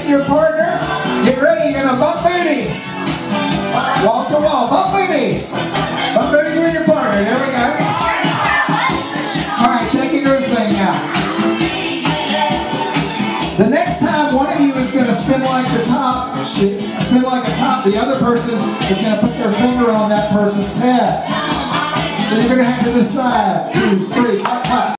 face your partner. Get ready, you're gonna bump booties. Wall to wall, bump booties. Bump booties with your partner. There we go. Alright, shake your groove thing now. The next time one of you is going to spin like the top, the other person is going to put their finger on that person's head. So you're going to have to decide. 2, 3, clap, clap.